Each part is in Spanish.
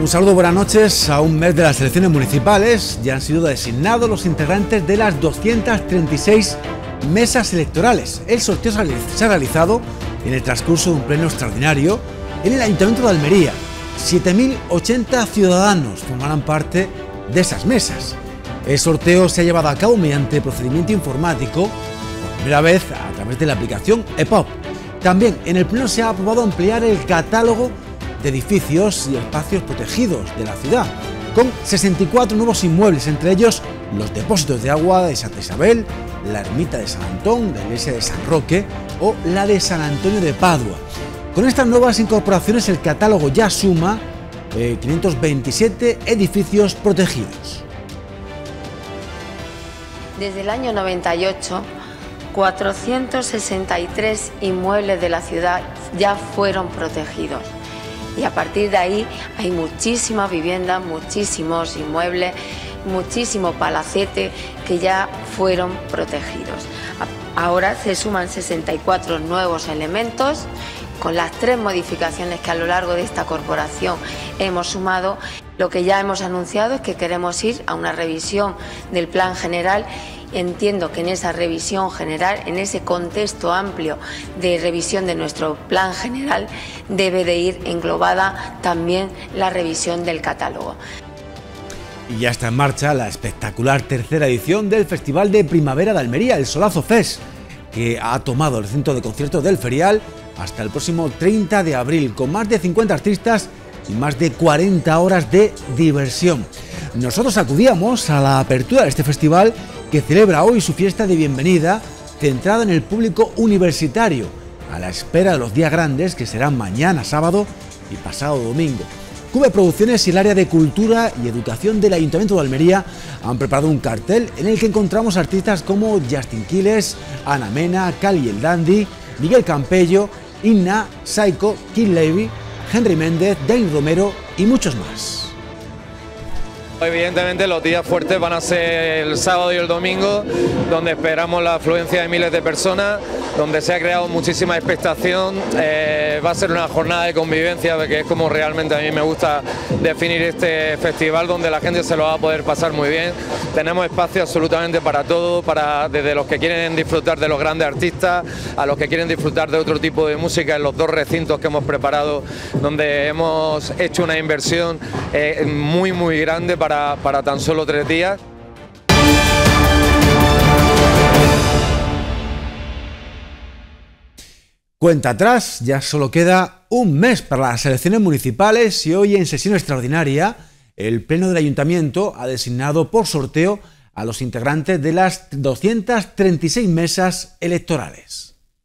Un saludo, buenas noches. A un mes de las elecciones municipales ya han sido designados los integrantes de las 236 mesas electorales. El sorteo se ha realizado en el transcurso de un pleno extraordinario en el Ayuntamiento de Almería. 7.080 ciudadanos formarán parte de esas mesas. El sorteo se ha llevado a cabo mediante procedimiento informático, por primera vez a través de la aplicación EPOP. También en el pleno se ha aprobado ampliar el catálogo de edificios y espacios protegidos de la ciudad, con 64 nuevos inmuebles, entre ellos los depósitos de agua de Santa Isabel, la ermita de San Antón, la iglesia de San Roque o la de San Antonio de Padua. Con estas nuevas incorporaciones el catálogo ya suma 527 edificios protegidos. Desde el año 98, 463 inmuebles de la ciudad ya fueron protegidos. Y a partir de ahí hay muchísimas viviendas, muchísimos inmuebles, muchísimo palacete que ya fueron protegidos. Ahora se suman 64 nuevos elementos con las 3 modificaciones que a lo largo de esta corporación hemos sumado. Lo que ya hemos anunciado es que queremos ir a una revisión del plan general. Entiendo que en esa revisión general, en ese contexto amplio de revisión de nuestro plan general, debe de ir englobada también la revisión del catálogo. Y ya está en marcha la espectacular tercera edición del Festival de Primavera de Almería, el Solazo Fest, que ha tomado el centro de conciertos del Ferial hasta el próximo 30 de abril, con más de 50 artistas y más de 40 horas de diversión. Nosotros acudíamos a la apertura de este festival, que celebra hoy su fiesta de bienvenida, centrada en el público universitario, a la espera de los días grandes que serán mañana sábado y pasado domingo. Cube Producciones y el área de Cultura y Educación del Ayuntamiento de Almería han preparado un cartel en el que encontramos artistas como Justin Quiles, Ana Mena, Cali el Dandy, Miguel Campello, Inna, Saiko, Kid Levy, Henry Méndez, Dane Romero y muchos más. Evidentemente los días fuertes van a ser el sábado y el domingo, donde esperamos la afluencia de miles de personas, donde se ha creado muchísima expectación. Va a ser una jornada de convivencia, que es como realmente a mí me gusta definir este festival, donde la gente se lo va a poder pasar muy bien. Tenemos espacio absolutamente para todo, desde los que quieren disfrutar de los grandes artistas a los que quieren disfrutar de otro tipo de música, en los 2 recintos que hemos preparado, donde hemos hecho una inversión muy grande para tan solo 3 días. Cuenta atrás, ya solo queda un mes para las elecciones municipales y hoy en sesión extraordinaria el Pleno del Ayuntamiento ha designado por sorteo a los integrantes de las 236 mesas electorales.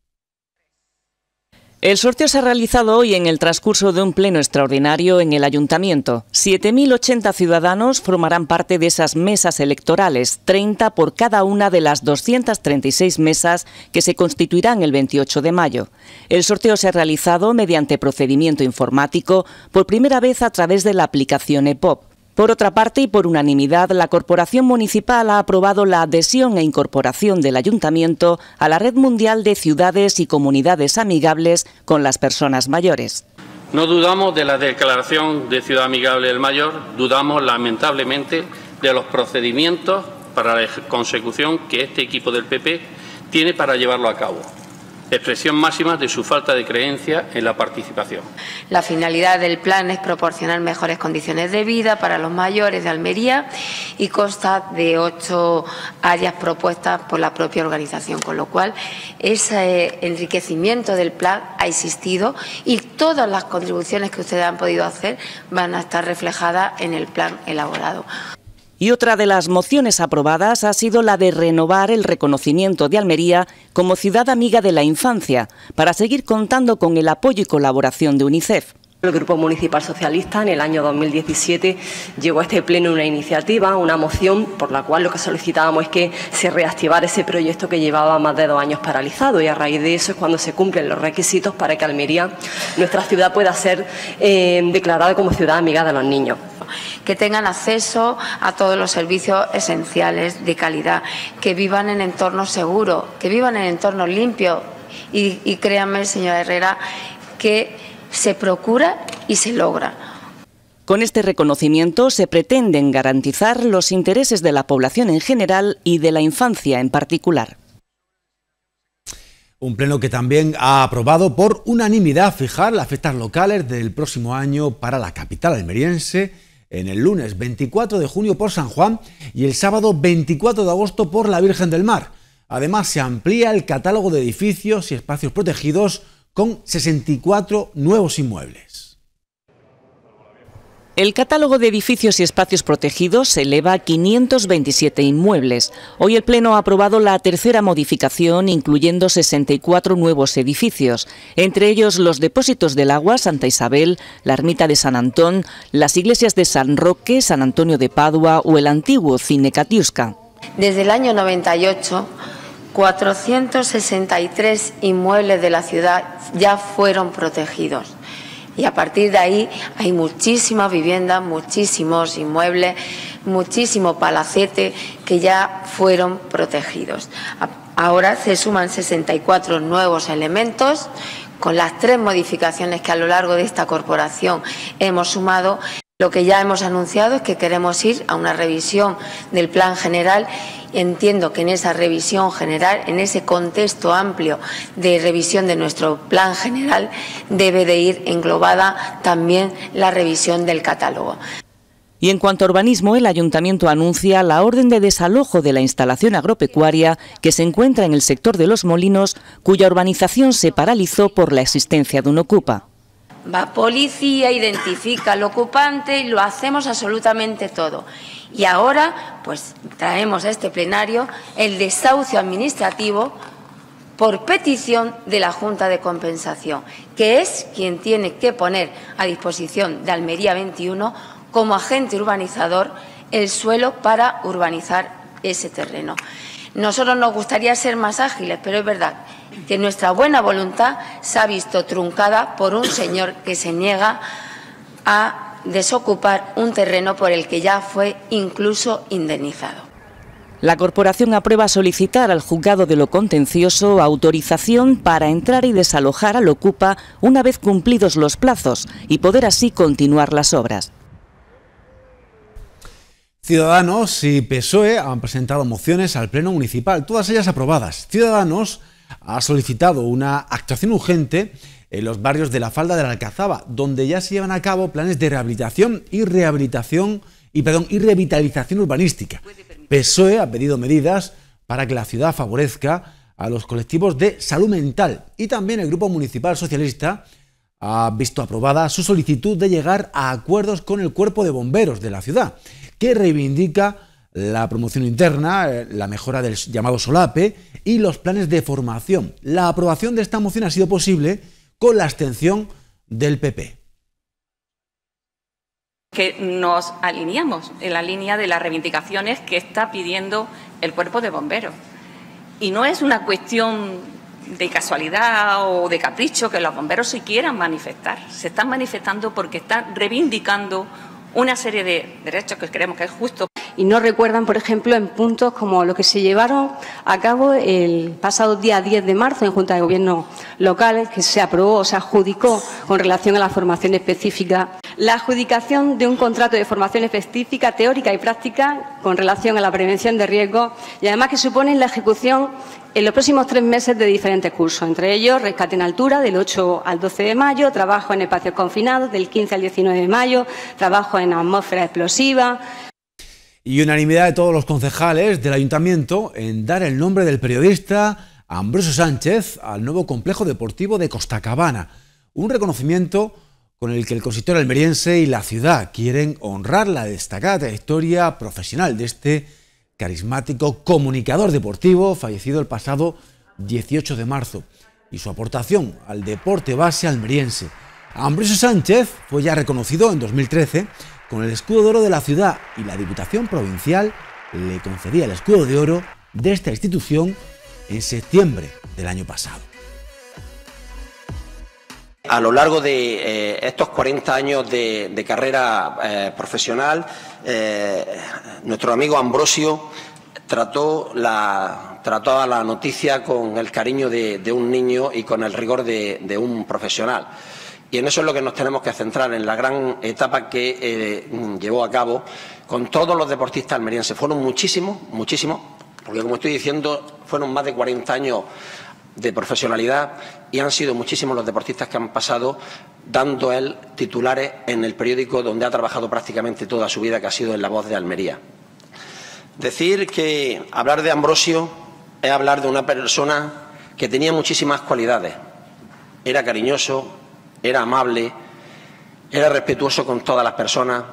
El sorteo se ha realizado hoy en el transcurso de un pleno extraordinario en el Ayuntamiento. 7.080 ciudadanos formarán parte de esas mesas electorales, 30 por cada una de las 236 mesas que se constituirán el 28 de mayo. El sorteo se ha realizado mediante procedimiento informático por primera vez a través de la aplicación EPOP. Por otra parte, y por unanimidad, la Corporación Municipal ha aprobado la adhesión e incorporación del Ayuntamiento a la Red Mundial de Ciudades y Comunidades Amigables con las Personas Mayores. No dudamos de la declaración de Ciudad Amigable del Mayor, dudamos lamentablemente de los procedimientos para la consecución que este equipo del PP tiene para llevarlo a cabo. Expresión máxima de su falta de creencia en la participación. La finalidad del plan es proporcionar mejores condiciones de vida para los mayores de Almería y consta de 8 áreas propuestas por la propia organización, con lo cual ese enriquecimiento del plan ha existido y todas las contribuciones que ustedes han podido hacer van a estar reflejadas en el plan elaborado. Y otra de las mociones aprobadas ha sido la de renovar el reconocimiento de Almería como ciudad amiga de la infancia, para seguir contando con el apoyo y colaboración de UNICEF. El Grupo Municipal Socialista en el año 2017 llevó a este pleno una iniciativa, una moción, por la cual lo que solicitábamos es que se reactivara ese proyecto que llevaba más de 2 años paralizado, y a raíz de eso es cuando se cumplen los requisitos para que Almería, nuestra ciudad, pueda ser declarada como ciudad amiga de los niños. Que tengan acceso a todos los servicios esenciales de calidad, que vivan en entornos seguros, que vivan en entornos limpios y créanme, señora Herrera, que se procura y se logra. Con este reconocimiento se pretenden garantizar los intereses de la población en general y de la infancia en particular. Un pleno que también ha aprobado por unanimidad fijar las fiestas locales del próximo año para la capital almeriense en el lunes 24 de junio por San Juan y el sábado 24 de agosto por la Virgen del Mar. Además, se amplía el catálogo de edificios y espacios protegidos con 64 nuevos inmuebles. El catálogo de edificios y espacios protegidos se eleva a 527 inmuebles. Hoy el Pleno ha aprobado la tercera modificación, incluyendo 64 nuevos edificios, entre ellos los depósitos del agua, Santa Isabel, la ermita de San Antón, las iglesias de San Roque, San Antonio de Padua o el antiguo Cine Katiuska. Desde el año 98, 463 inmuebles de la ciudad ya fueron protegidos. Y a partir de ahí hay muchísimas viviendas, muchísimos inmuebles, muchísimo palacete que ya fueron protegidos. Ahora se suman 64 nuevos elementos con las 3 modificaciones que a lo largo de esta corporación hemos sumado. Lo que ya hemos anunciado es que queremos ir a una revisión del plan general. Entiendo que en esa revisión general, en ese contexto amplio de revisión de nuestro plan general, debe de ir englobada también la revisión del catálogo. Y en cuanto a urbanismo, el Ayuntamiento anuncia la orden de desalojo de la instalación agropecuaria que se encuentra en el sector de Los Molinos, cuya urbanización se paralizó por la existencia de un ocupa. Va policía, identifica al ocupante y lo hacemos absolutamente todo. Y ahora, pues, traemos a este plenario el desahucio administrativo por petición de la Junta de Compensación, que es quien tiene que poner a disposición de Almería 21 como agente urbanizador el suelo para urbanizar ese terreno. Nosotros nos gustaría ser más ágiles, pero es verdad que nuestra buena voluntad se ha visto truncada por un señor que se niega a desocupar un terreno por el que ya fue incluso indemnizado. La corporación aprueba solicitar al juzgado de lo contencioso autorización para entrar y desalojar al ocupa una vez cumplidos los plazos y poder así continuar las obras. Ciudadanos y PSOE han presentado mociones al Pleno Municipal, todas ellas aprobadas. Ciudadanos ha solicitado una actuación urgente en los barrios de la Falda de la Alcazaba, donde ya se llevan a cabo planes de rehabilitación y revitalización urbanística. PSOE ha pedido medidas para que la ciudad favorezca a los colectivos de salud mental y también el Grupo Municipal Socialista ha visto aprobada su solicitud de llegar a acuerdos con el Cuerpo de Bomberos de la ciudad, que reivindica la promoción interna, la mejora del llamado solape y los planes de formación. La aprobación de esta moción ha sido posible con la abstención del PP. Que nos alineamos en la línea de las reivindicaciones que está pidiendo el Cuerpo de Bomberos. Y no es una cuestión de casualidad o de capricho que los bomberos se quieran manifestar. Se están manifestando porque están reivindicando una serie de derechos que creemos que es justo. Y no recuerdan, por ejemplo, en puntos como lo que se llevaron a cabo el pasado día 10 de marzo en Junta de Gobierno local, que se aprobó o se adjudicó con relación a la formación específica. La adjudicación de un contrato de formación específica teórica y práctica con relación a la prevención de riesgos y además que suponen la ejecución en los próximos 3 meses de diferentes cursos, entre ellos rescate en altura del 8 al 12 de mayo, trabajo en espacios confinados del 15 al 19 de mayo, trabajo en atmósfera explosiva. Y unanimidad de todos los concejales del Ayuntamiento en dar el nombre del periodista Ambrosio Sánchez al nuevo complejo deportivo de Costacabana. Un reconocimiento con el que el consistorio almeriense y la ciudad quieren honrar la destacada trayectoria profesional de este carismático comunicador deportivo fallecido el pasado 18 de marzo y su aportación al deporte base almeriense. Ambrosio Sánchez fue ya reconocido en 2013 con el Escudo de Oro de la ciudad y la Diputación Provincial le concedía el Escudo de Oro de esta institución en septiembre del año pasado. A lo largo de estos 40 años de carrera profesional, nuestro amigo Ambrosio trataba la noticia con el cariño de un niño y con el rigor de un profesional. Y en eso es lo que nos tenemos que centrar, en la gran etapa que llevó a cabo con todos los deportistas almerienses. Fueron muchísimos, porque como estoy diciendo, fueron más de 40 años de profesionalidad y han sido muchísimos los deportistas que han pasado dando él titulares en el periódico donde ha trabajado prácticamente toda su vida, que ha sido en La Voz de Almería. Decir que hablar de Ambrosio es hablar de una persona que tenía muchísimas cualidades. Era cariñoso, era amable, era respetuoso con todas las personas.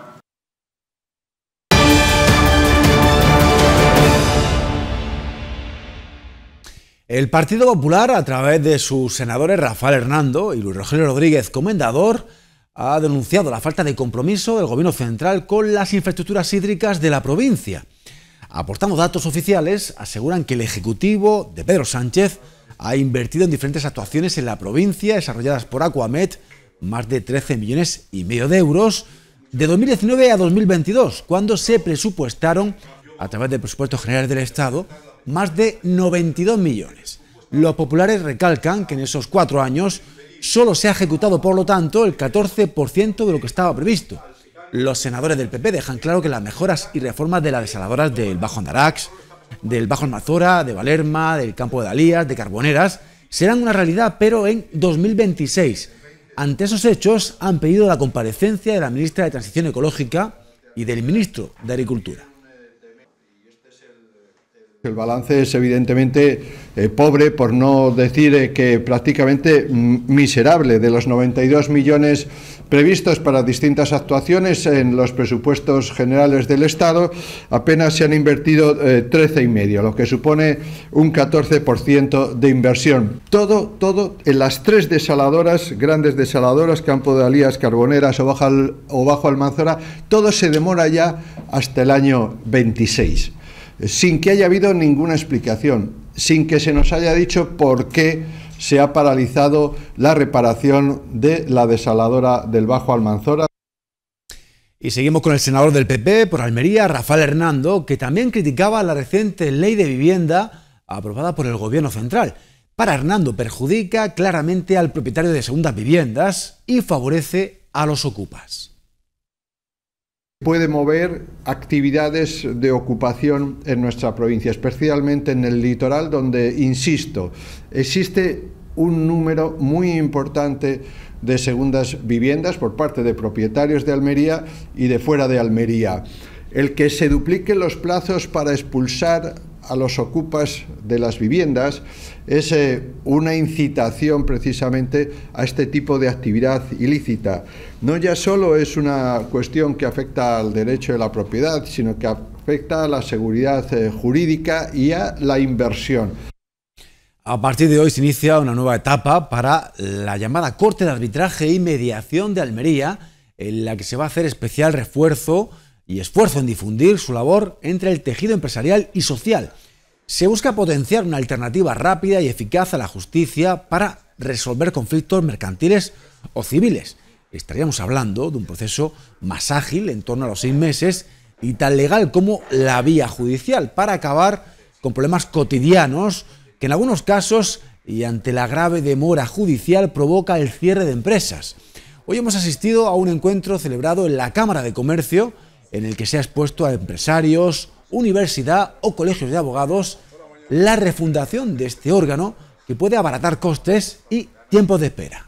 El Partido Popular, a través de sus senadores Rafael Hernando y Luis Rogelio Rodríguez Comendador, ha denunciado la falta de compromiso del Gobierno central con las infraestructuras hídricas de la provincia. Aportando datos oficiales, aseguran que el Ejecutivo de Pedro Sánchez ha invertido en diferentes actuaciones en la provincia desarrolladas por Aquamed más de 13,5 millones de euros de 2019 a 2022, cuando se presupuestaron, a través de presupuestos generales del Estado, más de 92 millones. Los populares recalcan que en esos 4 años solo se ha ejecutado, por lo tanto, el 14% de lo que estaba previsto. Los senadores del PP dejan claro que las mejoras y reformas de las desaladoras del Bajo Andarax, del Bajo Almanzora, de Valerma, del Campo de Dalías, de Carboneras, serán una realidad, pero en 2026. Ante esos hechos, han pedido la comparecencia de la ministra de Transición Ecológica y del ministro de Agricultura. El balance es evidentemente pobre, por no decir que prácticamente miserable. De los 92 millones previstos para distintas actuaciones en los presupuestos generales del Estado, apenas se han invertido 13,5, lo que supone un 14% de inversión. Todo en las 3 desaladoras, grandes desaladoras, Campo de Dalías, Carboneras o Bajo Almanzora, todo se demora ya hasta el año 26. Sin que haya habido ninguna explicación, sin que se nos haya dicho por qué se ha paralizado la reparación de la desaladora del Bajo Almanzora. Y seguimos con el senador del PP por Almería, Rafael Hernando, que también criticaba la reciente ley de vivienda aprobada por el Gobierno central. Para Hernando, perjudica claramente al propietario de segundas viviendas y favorece a los ocupas. Puede mover actividades de ocupación en nuestra provincia, especialmente en el litoral, donde, insisto, existe un número muy importante de segundas viviendas por parte de propietarios de Almería y de fuera de Almería. El que se dupliquen los plazos para expulsar a los ocupas de las viviendas es una incitación precisamente a este tipo de actividad ilícita. No ya solo es una cuestión que afecta al derecho de la propiedad, sino que afecta a la seguridad jurídica y a la inversión. A partir de hoy se inicia una nueva etapa para la llamada Corte de Arbitraje y Mediación de Almería, en la que se va a hacer especial refuerzo y esfuerzo en difundir su labor entre el tejido empresarial y social. Se busca potenciar una alternativa rápida y eficaz a la justicia para resolver conflictos mercantiles o civiles. Estaríamos hablando de un proceso más ágil, en torno a los 6 meses, y tan legal como la vía judicial, para acabar con problemas cotidianos que en algunos casos, y ante la grave demora judicial, provoca el cierre de empresas. Hoy hemos asistido a un encuentro celebrado en la Cámara de Comercio, en el que se ha expuesto a empresarios, universidad o colegios de abogados la refundación de este órgano, que puede abaratar costes y tiempos de espera.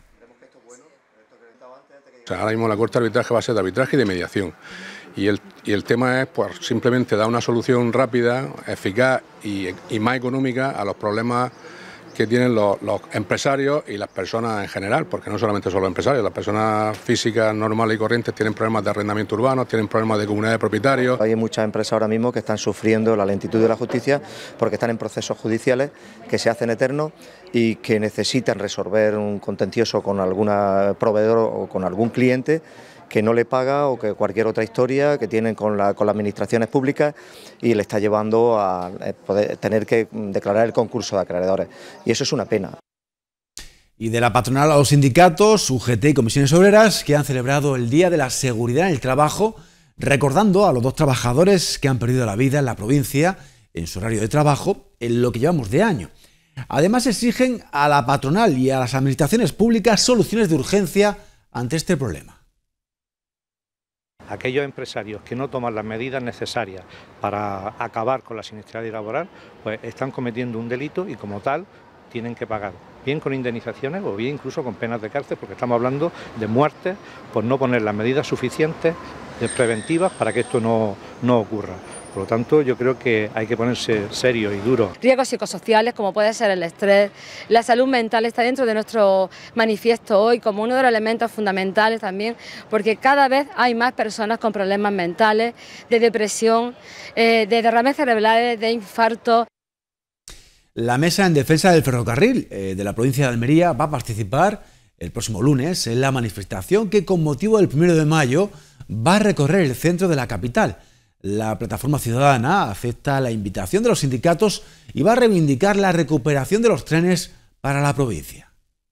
O sea, ahora mismo la Corte de Arbitraje va a ser de arbitraje y de mediación. Y el tema es pues, simplemente dar una solución rápida, eficaz y más económica a los problemas que tienen los empresarios y las personas en general, porque no solamente son los empresarios, las personas físicas normales y corrientes tienen problemas de arrendamiento urbano, tienen problemas de comunidad de propietarios. Hay muchas empresas ahora mismo que están sufriendo la lentitud de la justicia porque están en procesos judiciales que se hacen eternos y que necesitan resolver un contencioso con algún proveedor o con algún cliente que no le paga, o que cualquier otra historia que tienen con las administraciones públicas, y le está llevando a poder tener que declarar el concurso de acreedores. Y eso es una pena. Y de la patronal a los sindicatos, UGT y comisiones obreras, que han celebrado el Día de la Seguridad en el Trabajo, recordando a los 2 trabajadores que han perdido la vida en la provincia en su horario de trabajo en lo que llevamos de año. Además, exigen a la patronal y a las administraciones públicas soluciones de urgencia ante este problema. Aquellos empresarios que no toman las medidas necesarias para acabar con la siniestralidad laboral, pues están cometiendo un delito y como tal tienen que pagar, bien con indemnizaciones o bien incluso con penas de cárcel, porque estamos hablando de muertes por no poner las medidas suficientes preventivas para que esto no ocurra. Por lo tanto, yo creo que hay que ponerse serio y duro. Riesgos psicosociales, como puede ser el estrés, la salud mental está dentro de nuestro manifiesto hoy como uno de los elementos fundamentales también, porque cada vez hay más personas con problemas mentales, de depresión, de derrames cerebrales, de infarto. La Mesa en Defensa del Ferrocarril de la provincia de Almería va a participar el próximo lunes en la manifestación que con motivo del 1 de mayo va a recorrer el centro de la capital. La plataforma ciudadana acepta la invitación de los sindicatos y va a reivindicar la recuperación de los trenes para la provincia.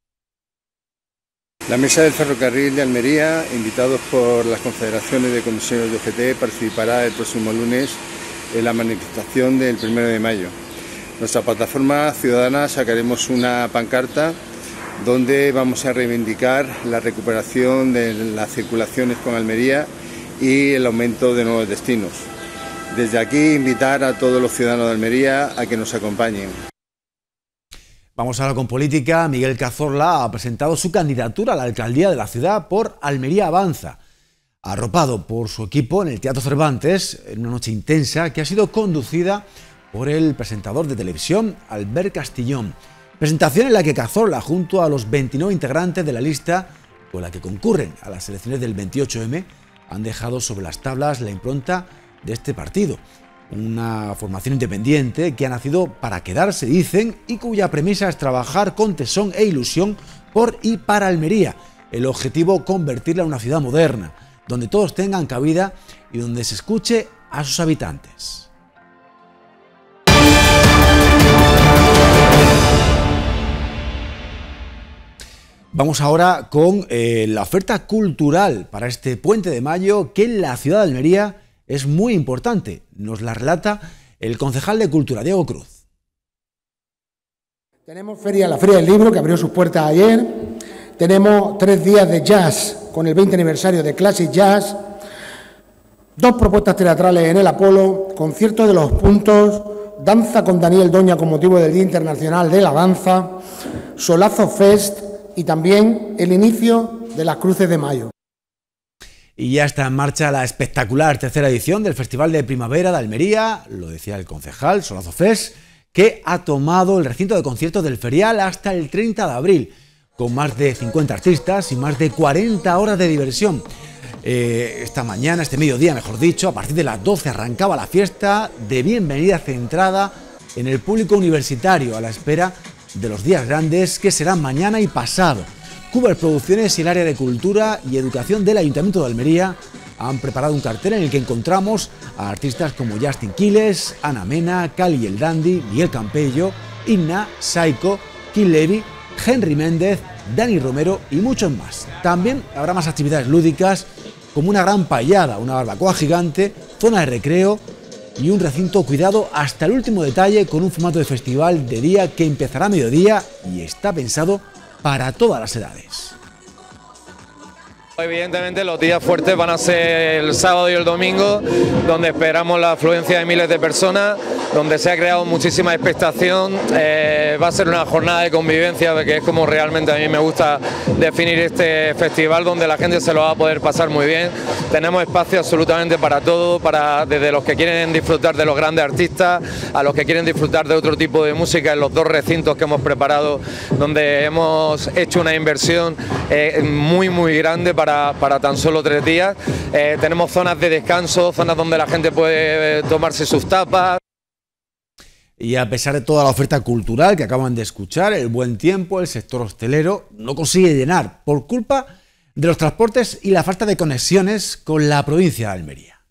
La Mesa del Ferrocarril de Almería, invitados por las confederaciones de comisiones de UGT, participará el próximo lunes en la manifestación del 1 de mayo. Nuestra plataforma ciudadana sacaremos una pancarta donde vamos a reivindicar la recuperación de las circulaciones con Almería y el aumento de nuevos destinos. Desde aquí invitar a todos los ciudadanos de Almería a que nos acompañen. Vamos ahora con política. Miguel Cazorla ha presentado su candidatura a la alcaldía de la ciudad por Almería Avanza, arropado por su equipo en el Teatro Cervantes en una noche intensa que ha sido conducida por el presentador de televisión Albert Castillón. Presentación en la que Cazorla, junto a los 29 integrantes de la lista con la que concurren a las elecciones del 28M, han dejado sobre las tablas la impronta de este partido. Una formación independiente que ha nacido para quedarse, dicen, y cuya premisa es trabajar con tesón e ilusión por y para Almería. El objetivo, convertirla en una ciudad moderna, donde todos tengan cabida y donde se escuche a sus habitantes. Vamos ahora con la oferta cultural para este puente de mayo, que en la ciudad de Almería es muy importante. Nos la relata el concejal de Cultura, Diego Cruz. Tenemos la Feria del Libro, que abrió sus puertas ayer. Tenemos 3 días de jazz con el 20 aniversario de Classic Jazz. 2 propuestas teatrales en el Apolo, concierto de Los Puntos, danza con Daniel Doña con motivo del Día Internacional de la Danza, Solazo Fest y también el inicio de las Cruces de Mayo. Y ya está en marcha la espectacular tercera edición del Festival de Primavera de Almería, lo decía el concejal, Solazo Fest, que ha tomado el recinto de conciertos del Ferial hasta el 30 de abril, con más de 50 artistas y más de 40 horas de diversión. Esta mañana, este mediodía mejor dicho, a partir de las 12 arrancaba la fiesta de bienvenida centrada en el público universitario a la espera de los días grandes que serán mañana y pasado. Cuber Producciones y el área de Cultura y Educación del Ayuntamiento de Almería han preparado un cartel en el que encontramos a artistas como Justin Quiles, Ana Mena, Cali el Dandy, Miguel Campello, Inna, Saiko, Kim Levy, Henry Méndez, Dani Romero y muchos más. También habrá más actividades lúdicas como una gran paellada, una barbacoa gigante, zona de recreo y un recinto cuidado hasta el último detalle con un formato de festival de día que empezará a mediodía y está pensado para todas las edades. Evidentemente los días fuertes van a ser el sábado y el domingo, donde esperamos la afluencia de miles de personas, donde se ha creado muchísima expectación. Va a ser una jornada de convivencia, que es como realmente a mí me gusta definir este festival, donde la gente se lo va a poder pasar muy bien. Tenemos espacio absolutamente para todo, desde los que quieren disfrutar de los grandes artistas a los que quieren disfrutar de otro tipo de música en los 2 recintos que hemos preparado, donde hemos hecho una inversión muy grande para tan solo 3 días. Tenemos zonas de descanso, zonas donde la gente puede tomarse sus tapas. Y a pesar de toda la oferta cultural que acaban de escuchar, el buen tiempo, el sector hostelero no consigue llenar por culpa de los transportes y la falta de conexiones con la provincia de Almería.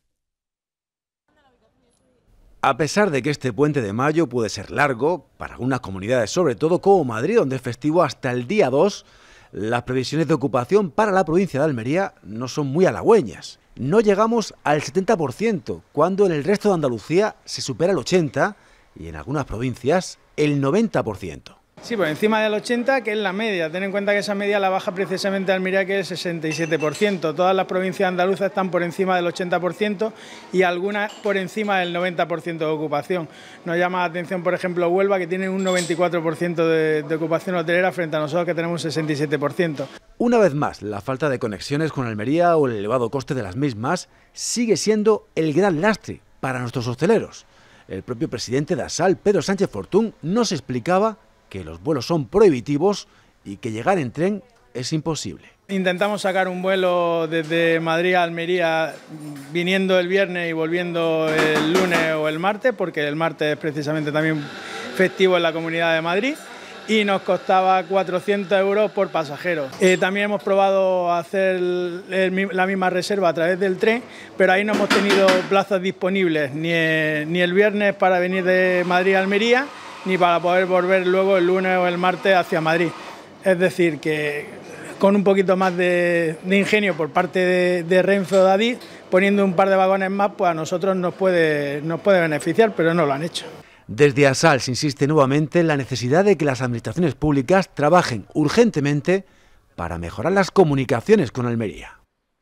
A pesar de que este puente de mayo puede ser largo, para algunas comunidades, sobre todo como Madrid, donde es festivo hasta el día 2, las previsiones de ocupación para la provincia de Almería no son muy halagüeñas. No llegamos al 70%, cuando en el resto de Andalucía se supera el 80% y en algunas provincias el 90%. Sí, por encima del 80%, que es la media. Ten en cuenta que esa media la baja precisamente Almería, que es el 67%. Todas las provincias andaluzas están por encima del 80% y algunas por encima del 90% de ocupación. Nos llama la atención, por ejemplo, Huelva, que tiene un 94% de ocupación hotelera frente a nosotros, que tenemos un 67%. Una vez más, la falta de conexiones con Almería o el elevado coste de las mismas sigue siendo el gran lastre para nuestros hosteleros. El propio presidente de ASAL, Pedro Sánchez Fortún, nos explicaba que los vuelos son prohibitivos y que llegar en tren es imposible. Intentamos sacar un vuelo desde Madrid a Almería viniendo el viernes y volviendo el lunes o el martes, porque el martes es precisamente también festivo en la Comunidad de Madrid, y nos costaba 400 euros por pasajero. También hemos probado hacer la misma reserva a través del tren, pero ahí no hemos tenido plazas disponibles ni el viernes para venir de Madrid a Almería, ni para poder volver luego el lunes o el martes hacia Madrid. Es decir, que con un poquito más de ingenio por parte de Renfe o de Adif, poniendo un par de vagones más, pues a nosotros nos puede beneficiar, pero no lo han hecho. Desde ASAL se insiste nuevamente en la necesidad de que las administraciones públicas trabajen urgentemente para mejorar las comunicaciones con Almería.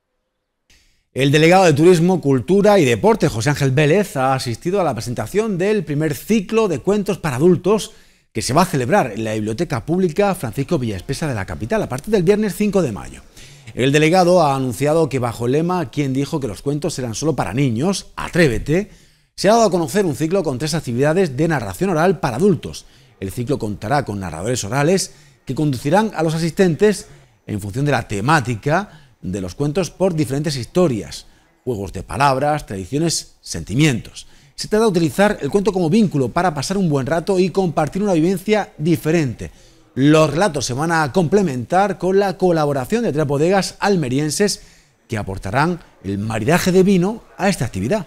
El delegado de Turismo, Cultura y Deporte, José Ángel Vélez, ha asistido a la presentación del primer ciclo de cuentos para adultos que se va a celebrar en la Biblioteca Pública Francisco Villaespesa de la capital a partir del viernes 5 de mayo. El delegado ha anunciado que bajo el lema "¿Quién dijo que los cuentos eran solo para niños? Atrévete", se ha dado a conocer un ciclo con 3 actividades de narración oral para adultos. El ciclo contará con narradores orales que conducirán a los asistentes en función de la temática de los cuentos por diferentes historias, juegos de palabras, tradiciones, sentimientos. Se trata de utilizar el cuento como vínculo para pasar un buen rato y compartir una vivencia diferente. Los relatos se van a complementar con la colaboración de 3 bodegas almerienses que aportarán el maridaje de vino a esta actividad.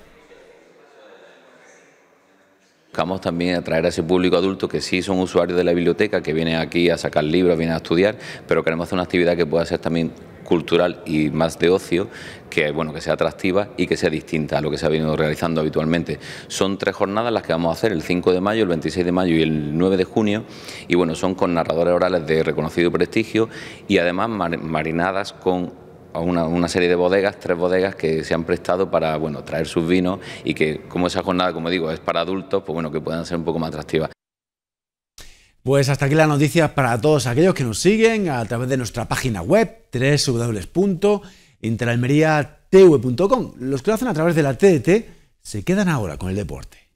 Buscamos también atraer a ese público adulto que sí son usuarios de la biblioteca, que vienen aquí a sacar libros, vienen a estudiar, pero queremos hacer una actividad que pueda ser también cultural y más de ocio, que sea atractiva y que sea distinta a lo que se ha venido realizando habitualmente. Son 3 jornadas las que vamos a hacer, el 5 de mayo, el 26 de mayo y el 9 de junio, y son con narradores orales de reconocido prestigio y además marinadas con una serie de bodegas, 3 bodegas que se han prestado para traer sus vinos y que, como esa jornada, como digo, es para adultos, que puedan ser un poco más atractivas. Pues hasta aquí las noticias para todos aquellos que nos siguen a través de nuestra página web www.interalmeriatv.com. Los que lo hacen a través de la TDT se quedan ahora con el deporte.